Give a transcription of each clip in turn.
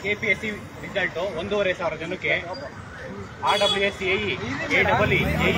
KPSC result 1,500 ಜನಕ್ಕೆ RWS AE AEE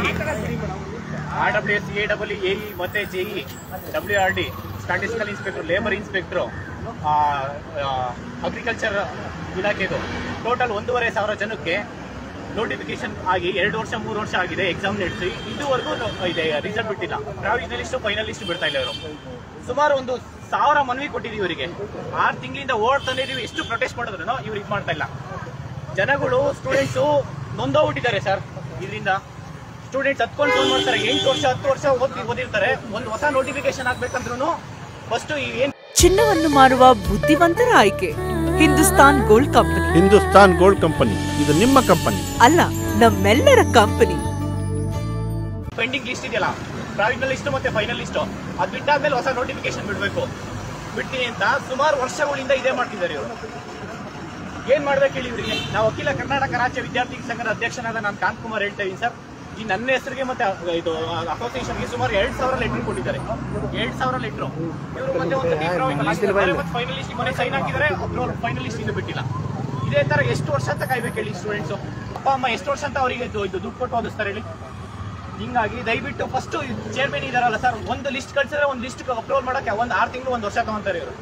RWS AEE ಮತ್ತೆ JE WRD statistical inspector labour inspector agriculture ಇಲಾಖೆದು total 1,500 ಜನಕ್ಕೆ notification ಆಗಿ 2 ವರ್ಷ 3 ವರ್ಷ ಆಗಿದೆ. ಎಕ್ಸಾಮ್ ನಡೆಸಿ ಇದುವರೆಗೂ ಇದೆ ರಿಸಲ್ಟ್ ಬಿಟ್ಟಿಲ್ಲ. ಪ್ರಾವಿಷನಲಿಸ್ಟ್ ಫೈನಲಿಸ್ಟ್ ಬಿಡ್ತಾ ಇಲ್ಲ. ಇವರು ಸುಮಾರು 1,000 ಮನವಿ ಕೊಟ್ಟಿದ್ದೀವಿ ಇವರಿಗೆ. 6 ತಿಂಗಳಿಂದ ಓಡ್ತಾನೆ ಇದೀವಿ. ಎಷ್ಟು ಪ್ರೊಟೆಸ್ಟ್ ಮಾಡಿದ್ರು ಇವ್ರು ಇದು ಮಾಡ್ತಾ ಇಲ್ಲ. ಜನಗಳು ಸ್ಟೂಡೆಂಟ್ಸ್ ನೊಂದೋಗ್ಬಿಟ್ಟಿದ್ದಾರೆ ಸರ್. ಇದರಿಂದ ಸ್ಟೂಡೆಂಟ್ಸ್ ಹತ್ಕೊಂಡು ಫೋನ್ ಮಾಡ್ತಾರೆ. 8 ವರ್ಷ 10 ವರ್ಷ ಓದಿರ್ತಾರೆ. ಒಂದು ಹೊಸ ನೋಟಿಫಿಕೇಶನ್ ಆಗ್ಬೇಕಂದ್ರೂ ಫಸ್ಟ್ ಏನ್ ಚಿನ್ನವನ್ನು ಮಾರುವ ಬುದ್ಧಿವಂತರ ಆಯ್ಕೆ Hindustan gold company. Hindustan gold company ಇದು ನಿಮ್ಮ ಕಂಪನಿ ಅಲ್ಲ, ನಮ್ಮೆಲ್ಲರ ಕಂಪನಿ. ಪೆಂಡಿಂಗ್ ಲಿಸ್ಟ್ ಇದೆಯಲ್ಲ, ಪ್ರಾವಿಷನಲ್ ಲಿಸ್ಟ್ ಮತ್ತೆ ಫೈನಲ್ ಲಿಸ್ಟ್, ಅದು ಬಿಟ್ಟಾದ್ಮೇಲೆ ಹೊಸ ನೋಟಿಫಿಕೇಶನ್ ಬಿಡ್ತೀನಿ ಅಂತ ಸುಮಾರು ವರ್ಷಗಳಿಂದ ಇದೇ ಮಾಡ್ತಿದ್ದಾರೆ ಇವರು. ಏನ್ ಮಾಡ್ಬೇಕು ಹೇಳಿ ಇವರಿಗೆ? ನಾವು ಅಖಿಲ ಕರ್ನಾಟಕ ರಾಜ್ಯ ವಿದ್ಯಾರ್ಥಿ ಸಂಘದ ಅಧ್ಯಕ್ಷನಾದ ನಾನು ಕಾಂತಕುಮಾರ್ ಹೇಳ್ತಾ ಇದ್ದೀನಿ ಸರ್. ಈ ನನ್ನ ಹೆಸರಿಗೆ ಮತ್ತೆ ಇದು ಅಸೋಸಿಯೇಷನ್ಗೆ ಸುಮಾರು 2,000 ಲೆಟರ್ ಕೊಟ್ಟಿದ್ದಾರೆ. 2,000 ಲೆಟರ್ ಇವರು ಮತ್ತೆ ಫೈನಲಿಸ್ಟ್ ಮನೆ ಸೈನ್ ಹಾಕಿದ್ದಾರೆ. ಅಪ್ರೂವಲ್ ಫೈನಲಿಸ್ಟ್ ಇದು ಬಿಟ್ಟಿಲ್ಲ. ಇದೇ ತರ ಎಷ್ಟು ವರ್ಷ ಅಂತ ಕಾಯ್ಬೇಕು ಹೇಳಿ? ಸ್ಟೂಡೆಂಟ್ಸ್ ಅಪ್ಪ ಅಮ್ಮ ಎಷ್ಟು ವರ್ಷ ಅಂತ ಅವರಿಗೆ ಇದು ದುಡ್ಡು ಕೊಟ್ಟು ಓದಿಸ್ತಾರೆ ಹೇಳಿ? ಹಿಂಗಾಗಿ ದಯವಿಟ್ಟು ಫಸ್ಟ್ ಚೇರ್ಮನ್ ಇದಾರಲ್ಲ ಸರ್, ಒಂದು ಲಿಸ್ಟ್ ಕಳ್ಸಿದ್ರೆ ಒಂದು ಲಿಸ್ಟ್ ಅಪ್ರೂವಲ್ ಮಾಡಕ್ಕೆ 6 ತಿಂಗಳು 1 ವರ್ಷ ತಗೊಂತಾರೆ ಇವರು.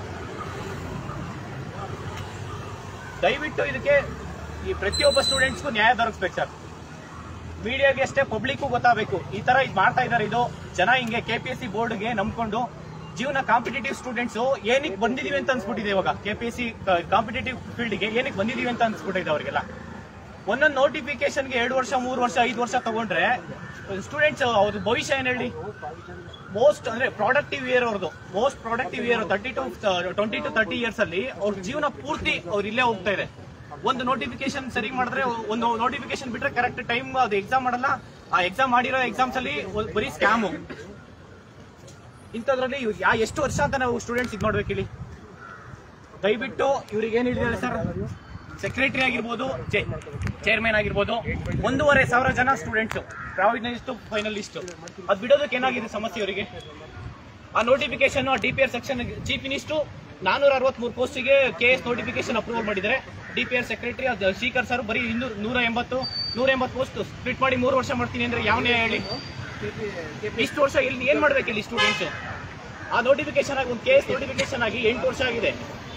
ದಯವಿಟ್ಟು ಇದಕ್ಕೆ ಈ ಪ್ರತಿಯೊಬ್ಬ ಸ್ಟೂಡೆಂಟ್ಸ್ಗೂ ನ್ಯಾಯ ದೊರಕಿಸ್ಬೇಕು ಸರ್. ಮೀಡಿಯಾಗೆ ಅಷ್ಟೇ, ಪಬ್ಲಿಕ್ಗೂ ಗೊತ್ತಾಗಬೇಕು ಈ ತರ ಇದು ಮಾಡ್ತಾ ಇದ್ದಾರೆ. ಇದು ಜನ ಹಿಂಗೆ KPSC ಬೋರ್ಡ್ಗೆ ನಂಬ್ಕೊಂಡು ಜೀವನ ಕಾಂಪಿಟೇಟಿವ್ ಸ್ಟೂಡೆಂಟ್ಸ್ ಏನಕ್ಕೆ ಬಂದಿದೀವಿ ಅಂತ ಅನ್ಸ್ಬಿಟ್ಟಿದೆ. ಇವಾಗ KPSC ಕಾಂಪಿಟೇಟಿವ್ ಫೀಲ್ಡ್ಗೆ ಏನಕ್ಕೆ ಬಂದಿದೀವಿ ಅಂತ ಅನ್ಸ್ಬಿಟ್ಟಿದೆ ಅವರಿಗೆಲ್ಲ. ಒಂದೊಂದು ನೋಟಿಫಿಕೇಶನ್ಗೆ 2 ವರ್ಷ 3 ವರ್ಷ 5 ವರ್ಷ ತಗೊಂಡ್ರೆ ಸ್ಟೂಡೆಂಟ್ಸ್ ಅವ್ರ ಭವಿಷ್ಯ ಏನ್ ಹೇಳಿ? ಮೋಸ್ಟ್ ಅಂದ್ರೆ ಪ್ರಾಡಕ್ಟಿವ್ ಇಯರ್ ಅವ್ರದ್ದು, most productive year 20 to 30 years ಅಲ್ಲಿ ಅವ್ರ ಜೀವನ ಪೂರ್ತಿ ಅವ್ರು ಇಲ್ಲೇ ಹೋಗ್ತಾ ಇದೆ. ಒಂದು ನೋಟಿಫಿಕೇಶನ್ ಸರಿ ಮಾಡಿದ್ರೆ, ಒಂದು ನೋಟಿಫಿಕೇಶನ್ ಬಿಟ್ರೆ ಕರೆಕ್ಟ್ ಟೈಮ್ ಅದು ಎಕ್ಸಾಮ್ ಮಾಡಲ್ಲ. ಆ ಎಕ್ಸಾಮ್ ಮಾಡಿರೋ ಎಕ್ಸಾಮ್ಸ್ ಅಲ್ಲಿ ಬರೀ ಸ್ಕ್ಯಾಮು. ಇಂಥದ್ರಲ್ಲಿ ಎಷ್ಟು ವರ್ಷ ಅಂತ ನಾವು ಸ್ಟೂಡೆಂಟ್ಸ್ ಇದು ಮಾಡ್ಬೇಕು ಹೇಳಿ? ದಯವಿಟ್ಟು ಇವ್ರಿಗೆ ಏನ್ ಹೇಳಿದ್ದಾರೆ ಸರ್, ಸೆಕ್ರೆಟರಿ ಆಗಿರ್ಬೋದು, ಚೇರ್ಮನ್ ಆಗಿರ್ಬೋದು, 1,500 ಜನ ಸ್ಟೂಡೆಂಟ್ಸ್ ಪ್ರಾವಿಷನಲಿಸ್ಟ್ ಫೈನಲಿಸ್ಟ್ ಅದು ಬಿಡೋದಕ್ಕೆ ಏನಾಗಿದೆ ಸಮಸ್ಯೆ ಅವರಿಗೆ? ಆ notification DPR section chief minister 463 ಪೋಸ್ಟಿಗೆ KS ನೋಟಿಫಿಕೇಶನ್ ಅಪ್ರೂವಲ್ ಮಾಡಿದ್ದಾರೆ. DPR ಸೆಕ್ರೆಟರಿ ಶೀಕರ್ ಸರ್ ಬರೀ 180 ಪೋಸ್ಟ್ ಸ್ಪ್ಲಿಟ್ ಮಾಡಿ 3 ವರ್ಷ ಮಾಡ್ತೀನಿ ಅಂದ್ರೆ ಯಾವ ನ್ಯಾಯ ಹೇಳಿ? ಇಷ್ಟು ವರ್ಷ ಇಲ್ಲಿ ಏನ್ ಮಾಡ್ಬೇಕು ಇಲ್ಲಿ ಸ್ಟೂಡೆಂಟ್ಸ್? ಆ ನೋಟಿಫಿಕೇಶನ್ ಆಗಿ ಒಂದು KS ನೋಟಿಫಿಕೇಶನ್ ಆಗಿ 8 ವರ್ಷ ಆಗಿದೆ.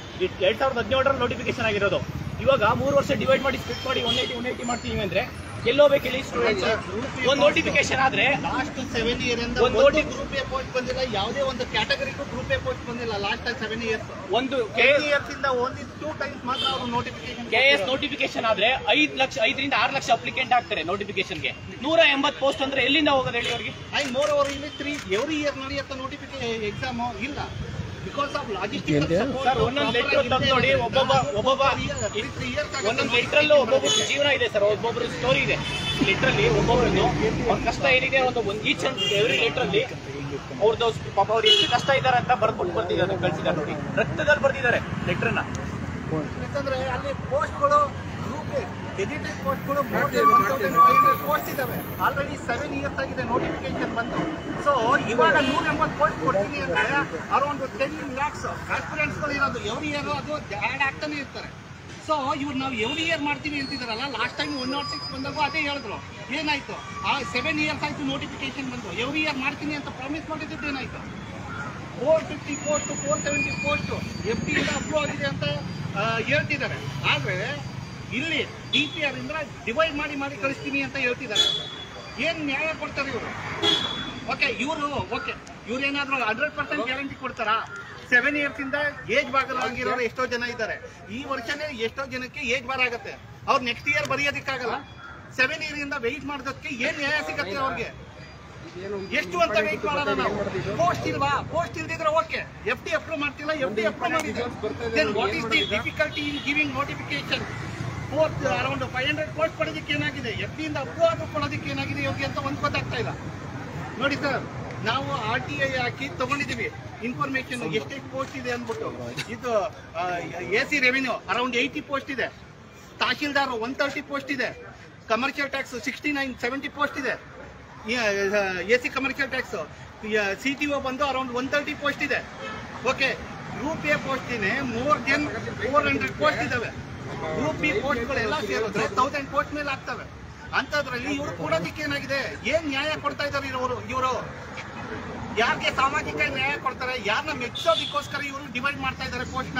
2017 ನೋಟಿಫಿಕೇಶನ್ ಆಗಿರೋದು. ಇವಾಗ 3 ವರ್ಷ ಡಿವೈಡ್ ಮಾಡಿ ಸ್ಪ್ಲಿಟ್ ಮಾಡಿ 180 ಮಾಡ್ತೀವಿ ಅಂದ್ರೆ ಎಲ್ಲೋಬೇಕು ಹೇಳಿ ಸ್ಟೂಡೆಂಟ್ಸ್? ಒಂದು ನೋಟಿಫಿಕೇಶನ್ ಆದ್ರೆ ಲಾಸ್ಟ್ 7 ಇಯರ್ ಇಂದ ಗ್ರೂಪ್ ಎ ಪೋಸ್ಟ್ ಬಂದಿಲ್ಲ. ಯಾವುದೇ ಒಂದು ಕ್ಯಾಟಗರಿಗೂ ಗ್ರೂಪ್ ಎ ಪೋಸ್ಟ್ ಬಂದಿಲ್ಲ ಲಾಸ್ಟ್ 7 ಇಯರ್ಸ್. ಒಂದು ಇಯರ್ಸ್ ಇಂದ ಓನ್ಲಿ 2 ಟೈಮ್ಸ್ ಮಾತ್ರ ಅವರು ನೋಟಿಫಿಕೇಶನ್ KS ನೋಟಿಫಿಕೇಶನ್ ಆದ್ರೆ 5 ರಿಂದ 6 ಲಕ್ಷ ಅಪ್ಲಿಕೆಂಟ್ ಆಗ್ತಾರೆ ನೋಟಿಫಿಕೇಶನ್ಗೆ. 180 ಪೋಸ್ಟ್ ಅಂದ್ರೆ ಎಲ್ಲಿಂದ ಹೋಗೋದು ಹೇಳಿ ಅವರಿಗೆ? ಅಂಡ್ ಮೋರ್ ಓವರ್ ಇಲ್ಲಿ 3 ಎವ್ರಿ ಇಯರ್ ನಡೆಯುತ್ತ ನೋಟಿಫಿಕೇಶನ್ ಎಕ್ಸಾಮ್ ಇಲ್ಲ. ಬಿಕಾಸ್ ಆಫ್ ಲಾಜಿಸ್ಟಿಕಲ್ ಸರ್ ಒಂದೊಂದು ಲೆಟರ್ ತಂದು ನೋಡಿ, ಒಬ್ಬೊಂದು ಲೆಟರಲ್ಲೂ ಒಬ್ಬೊಬ್ಬರ ಜೀವನ ಇದೆ ಸರ್, ಒಬ್ಬೊಬ್ಬರ ಸ್ಟೋರಿ ಇದೆ ಲೆಟರಲ್ಲಿ. ಒಬ್ಬೊಬ್ರದ್ದು ಅವ್ರ ಕಷ್ಟ ಏನಿದೆ ಒಂದು ಈಚ್ ಅಂಡ್ ಎವ್ರಿ ಲೆಟರಲ್ಲಿ ಅವ್ರದ್ದು ಪಾಪ ಅವ್ರು ಎಷ್ಟು ಕಷ್ಟ ಇದ್ದಾರೆ ಅಂತ ಬರ್ಕೊಟ್ಟು ಬರ್ತಿದ್ದಾರೆ, ಕಳ್ಸಿದ್ದಾರೆ ನೋಡಿ, ರಕ್ತದಲ್ಲಿ ಬರ್ತಿದ್ದಾರೆ ಲೆಟರ್ನ. ಯಾಕಂದ್ರೆ ಅಲ್ಲಿ ಪೋಸ್ಟ್ಗಳು ಗ್ರೂಪ್ ಎಡಿಟೆಡ್ ಪೋಸ್ಟ್ಗಳು 1,500 ಪೋಸ್ಟ್ ಇದಾವೆ. ಆಲ್ರೆಡಿ 7 ಇಯರ್ಸ್ ಆಗಿದೆ ನೋಟಿಫಿಕೇಶನ್ ಬಂದು. ಸೊ ಇವಾಗ 180 ಪೋಸ್ಟ್ ಕೊಡ್ತೀನಿ ಅಂದ್ರೆ ಅರೌಂಡ್ 10 lakhs ಆಸ್ಪಿರೆಂಟ್ಸ್ಗಳು ಇರೋದು. ಎವ್ರಿ ಇಯರ್ ಅದು ಆ್ಯಡ್ ಆಗ್ತಾನೆ ಇರ್ತಾರೆ. ಸೊ ಇವ್ರು ನಾವು ಎವ್ರಿ ಇಯರ್ ಮಾಡ್ತೀವಿ ಅಂತಿದಾರಲ್ಲ, ಲಾಸ್ಟ್ ಟೈಮ್ 106 ಬಂದಾಗ ಅದೇ ಹೇಳಿದ್ರು. ಏನಾಯ್ತು? ಆ 7 ಇಯರ್ಸ್ ಆಯ್ತು ನೋಟಿಫಿಕೇಶನ್ ಬಂದು. ಎವ್ರಿ ಇಯರ್ ಮಾಡ್ತೀನಿ ಅಂತ ಪ್ರಾಮಿಸ್ ಮಾಡಿದ್ದು ಏನಾಯ್ತು? 450 ಪೋಸ್ಟ್ 470 ಪೋಸ್ಟ್ FD ಇಂದ ಅಪ್ರೂವ್ ಆಗಿದೆ ಅಂತ ಹೇಳ್ತಿದ್ದಾರೆ. ಆದರೆ ಇಲ್ಲಿ DPR ಇಂದ ಡಿವೈಡ್ ಮಾಡಿ ಕಳಿಸ್ತೀನಿ ಅಂತ ಹೇಳ್ತಿದ್ದಾರೆ. ಏನು ನ್ಯಾಯ ಕೊಡ್ತಾರೆ ಇವರು? ಇವ್ರು ಏನಾದ್ರು 100% ಗ್ಯಾರಂಟಿ ಕೊಡ್ತಾರಾ? 7 ಇಯರ್ಸ್ ಇಂದ ಏಜ್ ಬಾರ್ ಆಗಿರೋರು ಎಷ್ಟೋ ಜನ ಇದ್ದಾರೆ. ಈ ವರ್ಷನೇ ಎಷ್ಟೋ ಜನಕ್ಕೆ ಏಜ್ ಬಾರ್ ಆಗುತ್ತೆ. ಅವ್ರು ನೆಕ್ಸ್ಟ್ ಇಯರ್ ಬರೆಯೋದಕ್ಕಾಗಲ್ಲ. 7 ಇಯರ್ ಇಂದ ವೆಯ್ಟ್ ಮಾಡೋದಕ್ಕೆ ಏನ್ ನ್ಯಾಯ ಸಿಗತ್ತೆ ಅವ್ರಿಗೆ? ಎಷ್ಟು ಅಂತ ವೆಯ್ಟ್ ಮಾಡೋಣ ನಾವು? ಪೋಸ್ಟ್ ಇಲ್ವಾ? ಪೋಸ್ಟ್ ಇಲ್ದಿದ್ರೆ ಓಕೆ, FD ಅಪ್ರೂವ್ ಮಾಡ್ತಿಲ್ಲ, FD ಅಪ್ರೂವ್ ಮಾಡಿದೆ. Then what is the difficulty in giving notification? Around 500 post ಪಡೆದಕ್ಕೆ ಏನಾಗಿದೆ? FD ಇಂದ ಅಪ್ರೂವ್ ಆದ್ರೂ ಕೊಡೋದಕ್ಕೆ ಏನಾಗಿದೆ ಇವ್ರಿಗೆ ಅಂತ ಒಂದು ಗೊತ್ತಾಗ್ತಾ ಇಲ್ಲ ನೋಡಿ ಸರ್. ನಾವು RTI ಹಾಕಿ ತಗೊಂಡಿದ್ದೀವಿ ಇನ್ಫಾರ್ಮೇಶನ್ ಎಷ್ಟೆಷ್ಟು ಪೋಸ್ಟ್ ಇದೆ ಅಂದ್ಬಿಟ್ಟು. ಇದು AC ರೆವಿನ್ಯೂ ಅರೌಂಡ್ 80 ಪೋಸ್ಟ್ ಇದೆ. ತಹಶೀಲ್ದಾರ್ 130 ಪೋಸ್ಟ್ ಇದೆ. ಕಮರ್ಷಿಯಲ್ ಟ್ಯಾಕ್ಸ್ 69-70 ಪೋಸ್ಟ್ ಇದೆ. AC ಕಮರ್ಷಿಯಲ್ ಟ್ಯಾಕ್ಸ್ CTO ಬಂದು ಅರೌಂಡ್ 130 ಪೋಸ್ಟ್ ಇದೆ. ಓಕೆ, ಗ್ರೂಪ್ ಎ ಪೋಸ್ಟಿನೇ ಮೋರ್ ದೆನ್ 400 ಪೋಸ್ಟ್ ಇದಾವೆ. ಗ್ರೂಪ್ ಬಿ ಪೋಸ್ಟ್ಗಳೆಲ್ಲ ಸೇರಿದ್ರೆ 1000 ಪೋಸ್ಟ್ ಮೇಲೆ ಆಗ್ತವೆ. ಅಂತದ್ರಲ್ಲಿ ಇವರು ಕೊಡೋದಕ್ಕೆ ಏನಾಗಿದೆ? ಏನ್ ನ್ಯಾಯ ಕೊಡ್ತಾ ಇದ್ದಾರೆ ಇವರು? ಯಾರಿಗೆ ಸಾಮಾಜಿಕ ನ್ಯಾಯ ಕೊಡ್ತಾರೆ? ಯಾರನ್ನ ಮೆಚ್ಚೋದಕ್ಕೋಸ್ಕರ ಇವರು ಡಿವೈಡ್ ಮಾಡ್ತಾ ಇದ್ದಾರೆ ಪೋಸ್ಟ್ನ.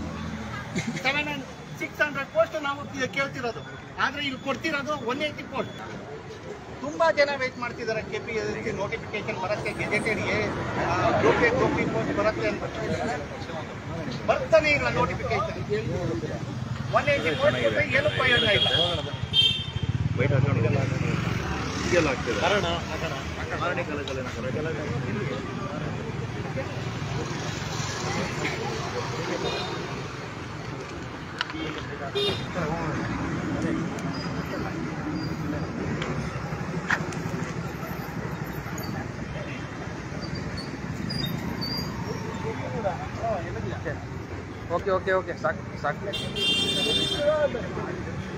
600 ಪೋಸ್ಟ್ ನಾವು ಕೇಳ್ತಿರೋದು, ಆದ್ರೆ ಇಲ್ಲಿ ಕೊಡ್ತಿರೋದು 180 ಪೋಸ್ಟ್. ತುಂಬಾ ಜನ ವೇಟ್ ಮಾಡ್ತಿದ್ದಾರೆ. KPSC ನೋಟಿಫಿಕೇಶನ್ ಬರುತ್ತೆ, gazetted group A group B post ಬರುತ್ತೆ ಅಂತ ಬರ್ತಾನೆ ಇಲ್ಲ ನೋಟಿಫಿಕೇಶನ್. 180 ಪೋಸ್ಟ್ ಕೊಟ್ಟರೆ ಏನು ಪ್ರಯೋಜನ ಇಲ್ಲ. ಓಕೆ ಸಾಕು